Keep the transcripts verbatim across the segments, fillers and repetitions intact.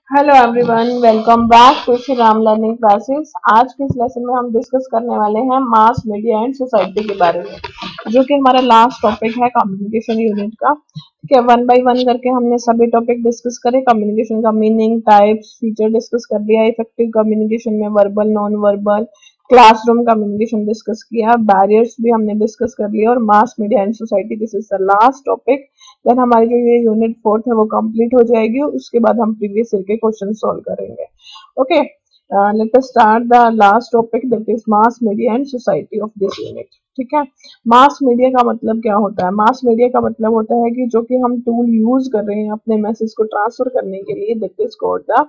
Hello everyone, welcome back to Shri Ram learning classes. आज के इस लेसन में हम डिस्कस करने वाले हैं मास मीडिया एंड सोसाइटी के बारे में, जो कि हमारा लास्ट टॉपिक है कम्युनिकेशन यूनिट का। ठीक है, वन बाय वन करके हमने सभी टॉपिक डिस्कस करे। कम्युनिकेशन का मीनिंग, टाइप्स, फीचर डिस्कस कर लिया। इफेक्टिव कम्युनिकेशन में verbal, non verbal, classroom communication discuss किया। बैरियर्स भी हमने डिस्कस कर लिया और mass media and society, this is the last topic. Then हमारी जो ये यूनिट फोर्थ है वो कंप्लीट हो जाएगी। उसके बाद हम प्रीवियस ईयर के क्वेश्चन सॉल्व करेंगे। Okay, let us start the last topic, that is mass media and society of this unit. ठीक है, मास मीडिया का मतलब क्या होता है? मास मीडिया का मतलब होता है कि जो कि हम टूल यूज कर रहे हैं अपने मैसेज को ट्रांसफर करने के लिए, that is called the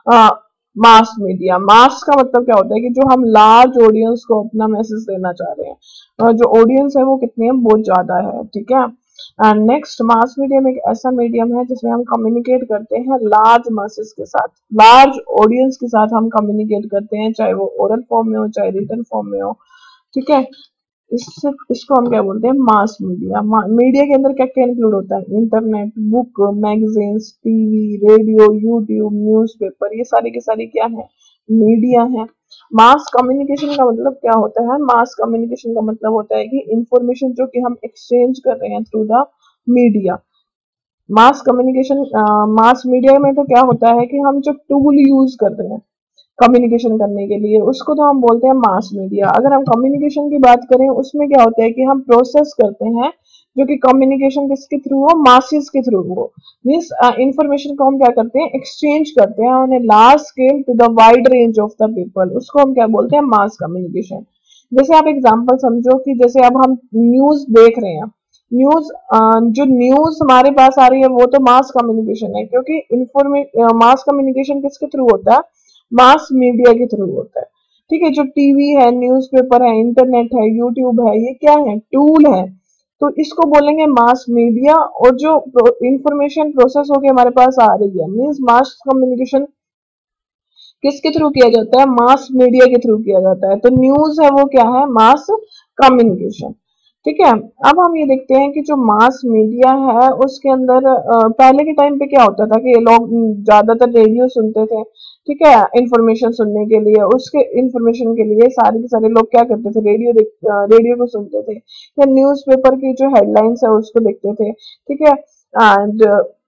mass media. Mass का मतलब क्या होता है कि जो हम लार्ज ऑडियंस को अपना मैसेज देना चाह रहे हैं, और जो ऑडियंस है वो कितनी है, बहुत ज्यादा है। ठीक है, एंड नेक्स्ट, मास मीडियम एक ऐसा मीडियम है जिसमें हम कम्युनिकेट करते हैं लार्ज मासेस के साथ, लार्ज ऑडियंस के साथ हम कम्युनिकेट करते हैं, चाहे वो ओरल फॉर्म में हो चाहे रिटन फॉर्म में हो। ठीक है, इससे इसको हम क्या बोलते हैं, मास मीडिया। मीडिया के अंदर क्या क्या इंक्लूड होता है? Internet, book, magazines, TV, radio, YouTube, newspaper, ये सारी की सारी क्या है, मीडिया है। मास कम्युनिकेशन का मतलब क्या होता है? मास कम्युनिकेशन का मतलब होता है कि इंफॉर्मेशन जो कि हम एक्सचेंज कर रहे हैं through the media. Mass communication, mass media में तो क्या होता है कि हम जो टूल यूज कर रहे हैं कम्युनिकेशन करने के लिए, उसको तो हम बोलते हैं मास मीडिया। अगर हम कम्युनिकेशन की बात करें, उसमें क्या होता है कि हम प्रोसेस करते हैं जो कि कम्युनिकेशन किसके थ्रू हो, मासेस के थ्रू हो। मीन्स इंफॉर्मेशन को हम क्या करते हैं, एक्सचेंज करते हैं on a large scale to the wide range of the people, उसको हम क्या बोलते हैं, मास कम्युनिकेशन। जैसे आप एग्जांपल समझो कि जैसे अब हम न्यूज देख रहे हैं, न्यूज, जो न्यूज हमारे पास आ रही है वो तो मास कम्युनिकेशन है, क्योंकि इंफॉर्मे मास कम्युनिकेशन किसके थ्रू होता है, मास मीडिया के थ्रू होता है। ठीक है, जो टीवी है, न्यूज़पेपर है, इंटरनेट है, यूट्यूब है, ये क्या है, टूल है। तो इसको बोलेंगे मास मीडिया। और जो इंफॉर्मेशन प्रोसेस होके हमारे पास आ रही है, मींस मास कम्युनिकेशन किसके थ्रू किया जाता है, मास मीडिया के थ्रू किया जाता है। तो न्यूज है वो क्या है, मास कम्युनिकेशन। ठीक है, अब हम ये देखते हैं कि जो मास मीडिया है उसके अंदर अ, पहले के टाइम पे क्या होता था कि ये लोग ज्यादातर रेडियो सुनते थे। ठीक है, इंफॉर्मेशन सुनने के लिए, उसके इंफॉर्मेशन के लिए सारे के सारे लोग क्या करते थे, रेडियो देख रेडियो को सुनते थे या न्यूज़पेपर की जो हेडलाइंस है उसको देखते थे। ठीक है, एंड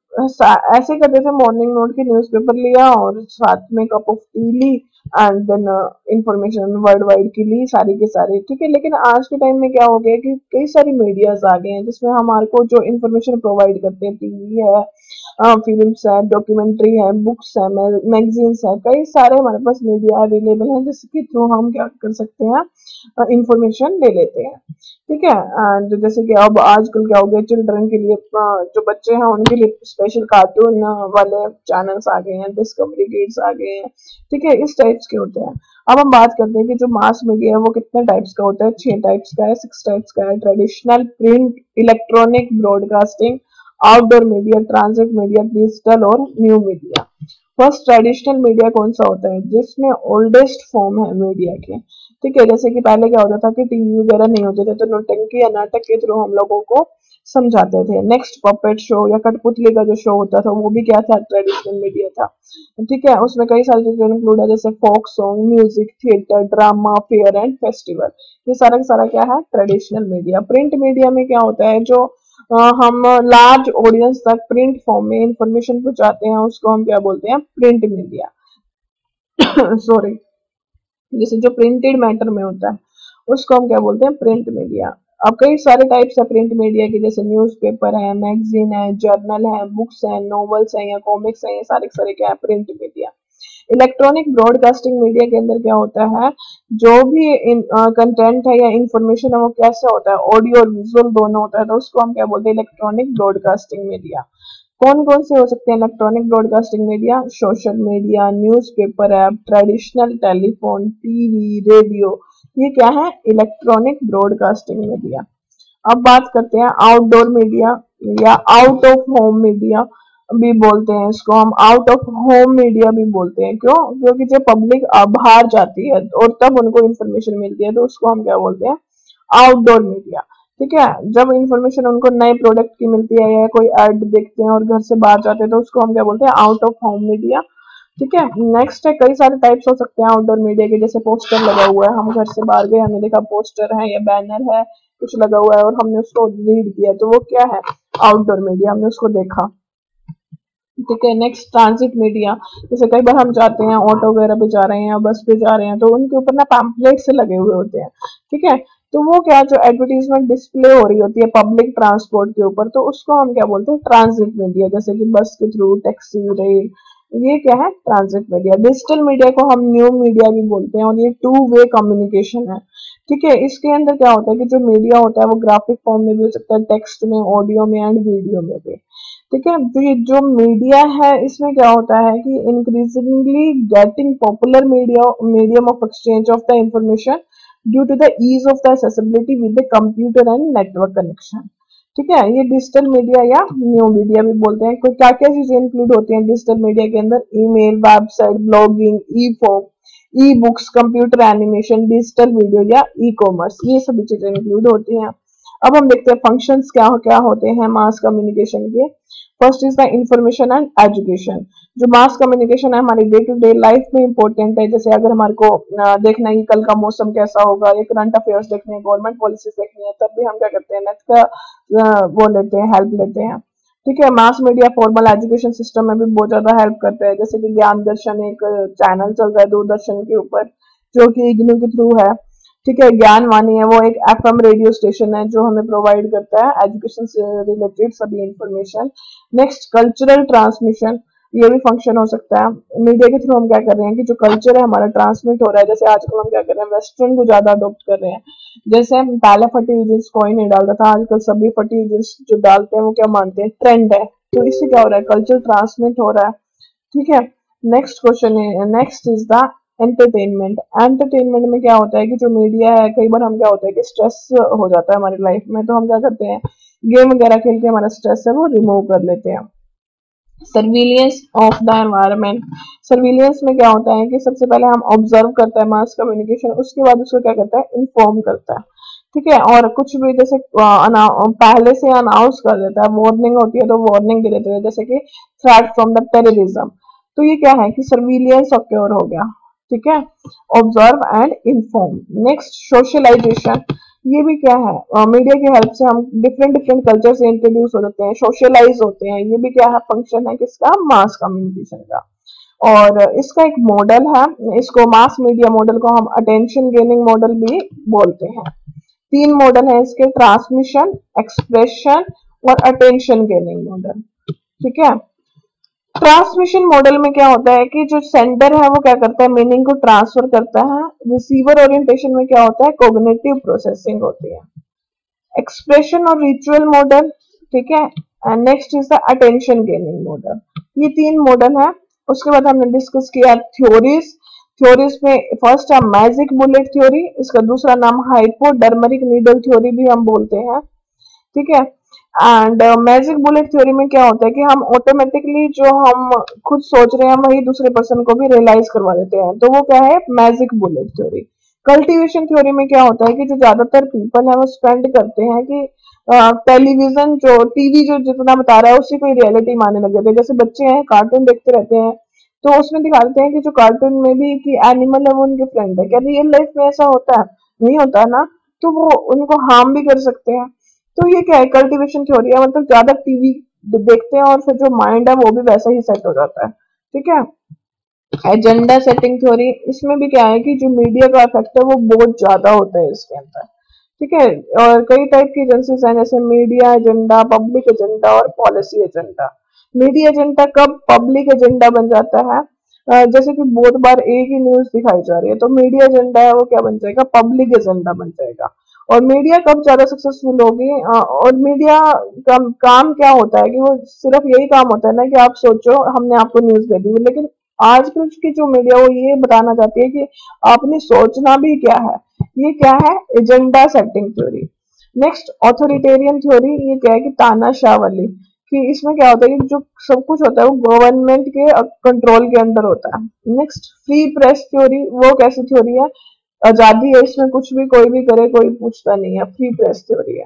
ऐसे करते थे, मॉर्निंग नोट की न्यूज़पेपर लिया और साथ में कप ऑफ टी ली, and then information world wide की ली सारी के सारी। ठीक है, लेकिन आज के टाइम में क्या हो गया कि कई सारी मीडियाज आ गए हैं जिसमें हमारे को जो इंफॉर्मेशन प्रोवाइड करते हैं, टीवी है, फिल्म्स है, डॉक्यूमेंट्री है, बुक्स है, मैगजीन्स है, कई सारे हमारे पास मीडिया अवेलेबल है जिसके थ्रू हम क्या कर सकते हैं, इंफॉर्मेशन ले लेते हैं। ठीक है, एंड जैसे कि अब आजकल क्या हो गया, चिल्ड्रन के लिए, अ, जो बच्चे हैं उनके लिए स्पेशल कार्टून वाले चैनल्स आ गए हैं, डिस्कवरी किड्स आ गए हैं। ठीक है, इस टाइप्स के होते हैं। अब हम बात करते हैं कि जो मास मीडिया है वो कितने टाइप्स का होता है, छह टाइप्स का है, सिक्स टाइप्स का है। Traditional, print, electronic broadcasting, outdoor media, transit media, digital और new media. First, traditional media कौन सा होता है, जिसमें ओल्डेस्ट फॉर्म है मीडिया के। ठीक है, जैसे कि पहले क्या होता था कि टीवी वगैरह नहीं होते थे, तो नौटंकी या नाटक के थ्रू हम लोगों को समझाते थे। नेक्स्ट, पपेट शो या कठपुतली का जो शो होता था वो भी क्या था, ट्रेडिशनल मीडिया था। ठीक है, उसमें कई सारी चीजें इंक्लूड है, जैसे folk song, music, theatre, drama, fair and festival. ये सारा का सारा क्या है, ट्रेडिशनल मीडिया। प्रिंट मीडिया में क्या होता है, जो अ, हम लार्ज ऑडियंस तक प्रिंट फॉर्म में इंफॉर्मेशन पहुंचाते हैं, उसको हम क्या बोलते हैं, प्रिंट मीडिया। सॉरी, जैसे जो प्रिंटेड मैटर में होता है उसको हम क्या बोलते हैं, प्रिंट मीडिया। अब कई सारे टाइप्स है प्रिंट मीडिया के, जैसे न्यूज़पेपर है, मैगजीन है, जर्नल है, बुक्स है, नॉवेल्स है या कॉमिक्स है, ये सारे के सारे क्या है, print media. Electronic broadcasting media के अंदर क्या होता है, जो भी कंटेंट है या इंफॉर्मेशन है वो कैसे होता है, ऑडियो और विजुअल दोनों होता है, तो उसको हम क्या बोलते हैं, इलेक्ट्रॉनिक ब्रॉडकास्टिंग मीडिया। कौन कौन से हो सकते हैं electronic broadcasting media, social media, newspaper app, traditional telephone, TV, radio, ये क्या है, इलेक्ट्रॉनिक ब्रॉडकास्टिंग मीडिया। अब बात करते हैं आउटडोर मीडिया या आउट ऑफ होम मीडिया भी बोलते हैं इसको, हम आउट ऑफ होम मीडिया भी बोलते हैं। क्यों? क्योंकि जब पब्लिक बाहर जाती है और तब उनको इंफॉर्मेशन मिलती है, तो उसको हम क्या बोलते हैं, आउटडोर मीडिया। ठीक है, जब इंफॉर्मेशन उनको नए प्रोडक्ट की मिलती है या कोई एड देखते हैं और घर से बाहर जाते हैं, तो उसको हम क्या बोलते हैं, आउट ऑफ होम मीडिया। ठीक है। नेक्स्ट है कई सारे टाइप्स हो सकते हैं आउटडोर मीडिया के, जैसे पोस्टर लगा हुआ है, हम घर से बाहर गए, हमने देखा पोस्टर है या बैनर है कुछ लगा हुआ है और हमने उसको रीड किया, तो वो क्या है, आउटडोर मीडिया, हमने उसको देखा। ठीक है। नेक्स्ट ट्रांजिट मीडिया, जैसे कई बार हम जाते हैं ऑटो वगैरह पे जा रहे हैं या बस पे जा रहे हैं, तो उनके ऊपर ना पैम्पलेट से लगे हुए होते हैं। ठीक है। तो वो क्या, जो एडवर्टीजमेंट डिस्प्ले हो रही होती है पब्लिक ट्रांसपोर्ट के ऊपर, तो उसको हम क्या बोलते हैं, ट्रांजिट मीडिया, जैसे कि बस के थ्रू, टैक्सी, रेल, ये क्या है, ट्रांजिट मीडिया। डिजिटल मीडिया को हम न्यू मीडिया भी बोलते हैं और ये टू वे कम्युनिकेशन है। ठीक है। इसके अंदर क्या होता है कि जो मीडिया होता है वो ग्राफिक फॉर्म में भी हो सकता है, टेक्स्ट में, ऑडियो में एंड वीडियो में भी। ठीक है। तो ये जो मीडिया है इसमें क्या होता है कि increasingly getting popular media medium of exchange of the information due to the ease of the accessibility with the computer and network connection. ठीक है। ये डिजिटल मीडिया या न्यू मीडिया भी बोलते हैं। क्या क्या चीजें इंक्लूड होती हैं डिजिटल मीडिया के अंदर, email, website, blogging, e form, e books, computer animation, digital video या ई कॉमर्स, ये सभी चीजें इंक्लूड होती हैं। अब हम देखते हैं फंक्शंस क्या क्या होते हैं मास कम्युनिकेशन के। First is the information and education. जो मास कम्युनिकेशन है हमारी डे टू डे लाइफ में इंपॉर्टेंट है, जैसे अगर हमारे को देखना है कि कल का मौसम कैसा होगा या करंट अफेयर्स देखने हैं, गवर्नमेंट पॉलिसीज देखनी है, तब भी हम क्या करते हैं, नेट का वो लेते हैं, हेल्प लेते हैं। ठीक है। Mass media formal education system में भी बहुत ज्यादा हेल्प करता है, जैसे कि ज्ञान दर्शन एक चैनल चल रहा है दूरदर्शन के ऊपर जो कि इग्नू के थ्रू है। ठीक है। ज्ञान वाणी है वो एक एफएम रेडियो स्टेशन है जो हमें प्रोवाइड करता है एजुकेशन से रिलेटेड सभी इंफॉर्मेशन। नेक्स्ट कल्चरल ट्रांसमिशन, ये भी फंक्शन हो सकता है। मीडिया के थ्रू हम क्या कर रहे हैं कि जो कल्चर है हमारा ट्रांसमिट हो रहा है, जैसे आजकल हम क्या कर रहे हैं, वेस्टर्न को ज्यादा अडॉप्ट कर रहे हैं। जैसे हम पहले फटी हुई जींस कोई नहीं डालता था, आजकल सभी फटी हुई जींस जो डालते हैं वो क्या मानते हैं, ट्रेंड है। तो इससे क्या हो रहा है, कल्चर ट्रांसमिट हो रहा है। ठीक है। नेक्स्ट क्वेश्चन है, next is the entertainment. Entertainment में क्या होता है कि जो मीडिया है, कई बार हम क्या होता है कि स्ट्रेस हो जाता है हमारी लाइफ में, तो हम क्या करते हैं, गेम वगैरह खेल के हमारा स्ट्रेस है वो रिमूव कर लेते हैं। Surveillance of the environment. Surveillance में क्या होता है कि सबसे पहले हम ऑब्जर्व करते हैं मास कम्युनिकेशन, उसके बाद उसको क्या करता है, इन्फॉर्म करता है। ठीक है। और कुछ भी जैसे पहले से अनाउंस कर देता है, वार्निंग होती है तो वार्निंग दे देते हैं, जैसे कि थ्रेट फ्रॉम द टेररिज्म। तो ये क्या है कि सर्विलियंस ऑक्योर हो गया। ठीक है। Observe and inform. Next socialization, ये भी क्या है, मीडिया की हेल्प से हम डिफरेंट डिफरेंट कल्चर से इंट्रोड्यूस हो जाते हैं, सोशलाइज होते हैं। ये भी क्या है, फंक्शन है किसका, मास कम्युनिकेशन का। और इसका एक मॉडल है, इसको मास मीडिया मॉडल को हम अटेंशन गेनिंग मॉडल भी बोलते हैं। तीन मॉडल है इसके, ट्रांसमिशन, एक्सप्रेशन और अटेंशन गेनिंग मॉडल। ठीक है। ट्रांसमिशन मॉडल में क्या होता है कि जो सेंडर है वो क्या करता है, मीनिंग को ट्रांसफर करता है। रिसीवर ओरिएंटेशन में क्या होता है, कोग्निटिव प्रोसेसिंग होती है। एक्सप्रेशन और रिचुअल मॉडल। ठीक है। And next is the attention gaining model. ये तीन मॉडल है। उसके बाद हमने डिस्कस किया थ्योरीज। थ्योरीज में फर्स्ट है मैजिक बुलेट थ्योरी, इसका दूसरा नाम हाइपोडर्मरिक नीडल थ्योरी भी हम बोलते हैं। ठीक है। एंड मैजिक बुलेट थ्योरी में क्या होता है कि हम ऑटोमेटिकली जो हम खुद सोच रहे हैं वही दूसरे पर्सन को भी रियलाइज करवा देते हैं, तो वो क्या है, magic bullet theory. Cultivation theory में क्या होता है कि जो ज्यादातर पीपल है वो स्पेंड करते हैं कि टेलीविजन uh, जो टीवी जो जितना बता रहा है उसी को रियलिटी मानने लग जाते हैं। जैसे बच्चे हैं कार्टून देखते रहते हैं तो उसमें दिखाते हैं कि जो कार्टून में भी कि एनिमल है वो उनके फ्रेंड है, क्या रियल लाइफ में ऐसा होता है, नहीं होता ना, तो वो उनको हार्म भी कर सकते हैं। तो ये क्या है, कल्टीवेशन थ्योरी है, मतलब ज्यादा टीवी देखते हैं और फिर जो माइंड है वो भी वैसा ही सेट हो जाता है। ठीक है। एजेंडा सेटिंग थ्योरी, इसमें भी क्या है कि जो मीडिया का इफेक्ट है वो बहुत ज्यादा होता है इसके अंदर। ठीक है। और कई टाइप की एजेंसीज हैं, जैसे मीडिया एजेंडा, पब्लिक एजेंडा और पॉलिसी एजेंडा। मीडिया एजेंडा कब पब्लिक एजेंडा बन जाता है, जैसे कि बहुत बार एक ही न्यूज दिखाई जा रही है तो मीडिया एजेंडा है वो क्या बन जाएगा, पब्लिक एजेंडा बन जाएगा। और मीडिया कब ज्यादा सक्सेसफुल होगी, और मीडिया का काम क्या होता है कि वो सिर्फ यही काम होता है ना कि आप सोचो हमने आपको न्यूज दे दी, लेकिन आजकल की जो मीडिया वो ये बताना चाहती है कि आपने सोचना भी क्या है। ये क्या है, agenda setting theory. Next authoritarian theory, ये क्या है कि तानाशाह वाली, कि इसमें क्या होता है कि जो सब कुछ होता है वो गवर्नमेंट के कंट्रोल के अंदर होता है। नेक्स्ट फ्री प्रेस थ्योरी, वो कैसी थ्योरी है, आजादी है, इसमें कुछ भी कोई भी करे कोई पूछता नहीं है, फ्री प्रेस थ्योरी है।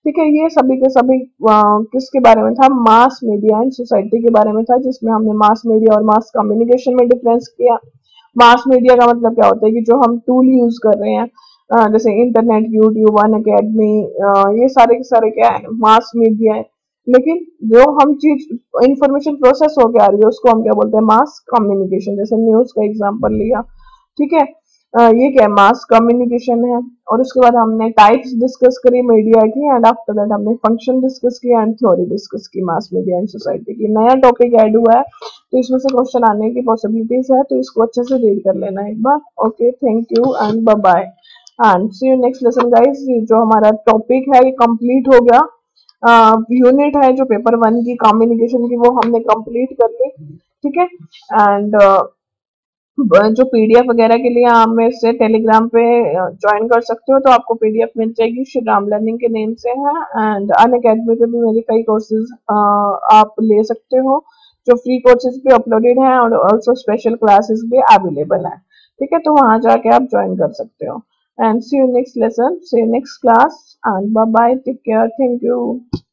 ठीक है, ये सभी के सभी अ, किसके बारे में था, मास मीडिया एंड सोसाइटी के बारे में था, जिसमें हमने मास मीडिया और मास कम्युनिकेशन में डिफरेंस किया। मास मीडिया का मतलब क्या होता है कि जो हम टूल यूज कर रहे हैं, अ, जैसे इंटरनेट, यूट्यूब, अन अकेडमी, ये सारे के सारे क्या है, मास मीडिया है। लेकिन जो हम चीज इंफॉर्मेशन प्रोसेस होके आ रही है उसको हम क्या बोलते हैं, मास कम्युनिकेशन। जैसे न्यूज का एग्जांपल लिया, ठीक है, अ, ये क्या है, मास कम्युनिकेशन है। और उसके बाद हमने टाइप्स डिस्कस करी मीडिया की, एंड आफ्टर दैट हमने फंक्शन डिस्कस किया एंड थ्योरी डिस्कस की मास मीडिया एंड सोसाइटी की। नया टॉपिक ऐड हुआ है तो इसमें से क्वेश्चन आने की पॉसिबिलिटीज है, तो इसको अच्छे से रीड कर लेना एक बार। Okay, thank you and bye bye and see you next lesson guys. जो हमारा टॉपिक है ये कंप्लीट हो गया। यूनिट है जो पेपर वन की कम्युनिकेशन की वो हमने कंप्लीट कर ली, ठीक है। एंड जो पीडीएफ वगैरह के लिए आप में से टेलीग्राम पे ज्वाइन कर सकते हो, तो आपको पीडीएफ मिल जाएगी, श्री राम लर्निंग के नेम से है। एंड अन अकेडमी पे भी मेरे कई कोर्सेज आप ले सकते हो जो फ्री कोर्सेज भी अपलोडेड हैं, और ऑल्सो स्पेशल क्लासेस भी अवेलेबल है, ठीक है। तो वहां जाके आप ज्वाइन कर सकते हो। And see you next lesson, see you next class and bye bye, take care, thank you.